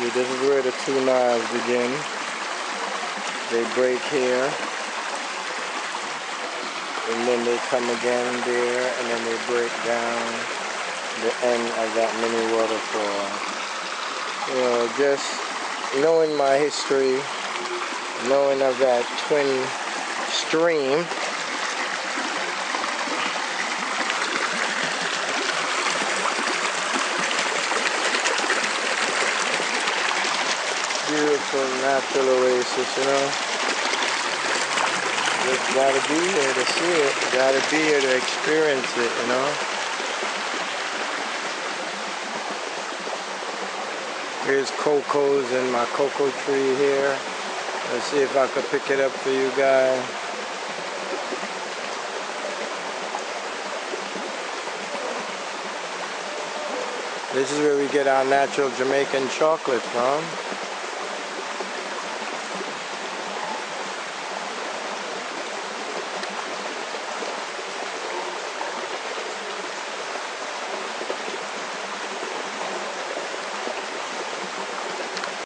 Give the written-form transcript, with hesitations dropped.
See, this is where the two knives begin. They break here, and then they come again there, and then they break down the end of that mini waterfall. You know, just knowing my history, knowing of that twin stream, beautiful natural oasis, you know. Just gotta be here to see it. Gotta be here to experience it, you know. Here's cocos and my cocoa tree here. Let's see if I can pick it up for you guys. This is where we get our natural Jamaican chocolate from.